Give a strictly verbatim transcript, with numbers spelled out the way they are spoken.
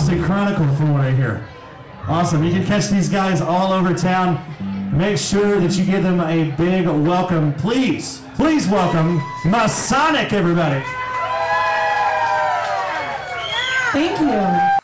Boston Chronicle from what I hear. Awesome. You can catch these guys all over town. Make sure that you give them a big welcome. Please, please welcome Masonic, everybody. Thank you.